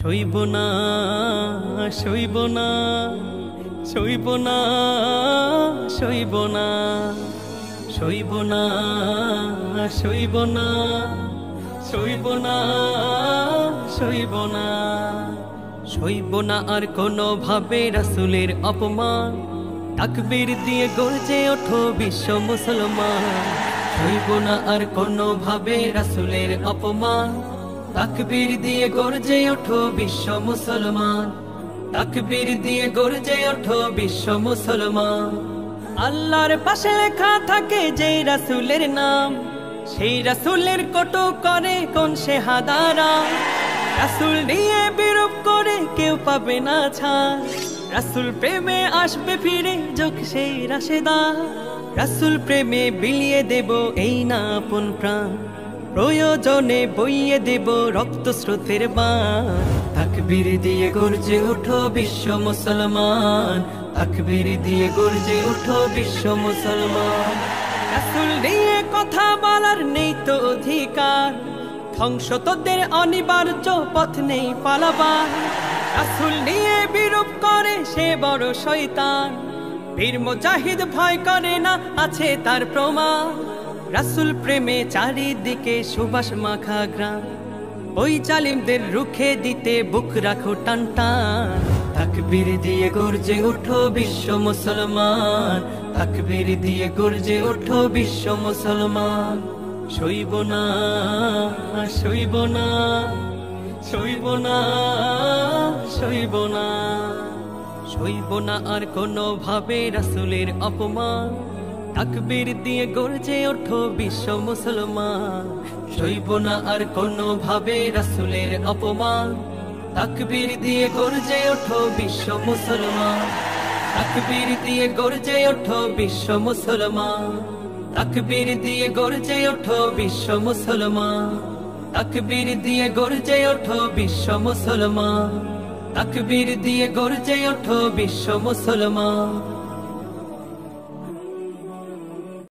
শৈব না শৈব না শৈব না শৈব না শৈব না শৈব না শৈব না শৈব না শৈব না আর কোনো ভাবে রাসূলের অপমান তাকবীর দিয়ে গর্জে ওঠো বিশ্ব মুসলমান শৈব না আর কোনো ভাবে রাসূলের অপমান তাকবীর দিয়ে গর্জে ওঠো বিশ্ব মুসলমান তাকবীর দিয়ে গর্জে ওঠো বিশ্ব মুসলমান আল্লাহর পাশে লেখা থাকে যে রাসূলের নাম সেই রাসূলের কটু করে কোন শাহাদারা রাসূল নিয়ে বিরূপ করে কেউ পাবে না ছাড় রাসূল প্রেমে আসবে ফিরে যোগ সেই রাশেদা রাসূল প্রেমে বিলিয়ে দেব এই না আপন প্রাণ প্রয়োজনে বইয়ে দেব রক্ত স্রোতের বান তাকবীর দিয়ে গর্জে ওঠো বিশ্ব মুসলমান তাকবীর দিয়ে গর্জে ওঠো বিশ্ব মুসলমান রাসূল নিয়ে কথা বলার নেই তো অধিকার ধ্বংস তোদের অনিবার্য পথ নেই পালাবার রাসূল নিয়ে বিরূপ করে সে বড় শয়তান বীর মুজাহিদ ভয় করে না আছে তার প্রমাণ রাসূল প্রেমে চারিদিকে সুবাস মাখা গ্রাম ওই জালিমদের রুখে দিতে বুক রাখো টান টান তাকবীর দিয়ে গর্জে ওঠো বিশ্ব মুসলমান তাকবীর দিয়ে গর্জে ওঠো বিশ্ব মুসলমান শৈব না শৈব না শৈব না শৈব না শৈব না আর কোনো ভাবে রাসূলের অপমান তাকবীর দিয়ে গর্জে ওঠো বিশ্ব মুসলমান শৈব না আর কোনো ভাবে রাসূলের অপমান তাকবীর দিয়ে গর্জে ওঠো বিশ্ব মুসলমান তাকবীর দিয়ে গর্জে ওঠো বিশ্ব মুসলমান তাকবীর দিয়ে গর্জে ওঠো বিশ্ব মুসলমান তাকবীর দিয়ে গর্জে ওঠো বিশ্ব মুসলমান তাকবীর দিয়ে গর্জে ওঠো বিশ্ব মুসলমান।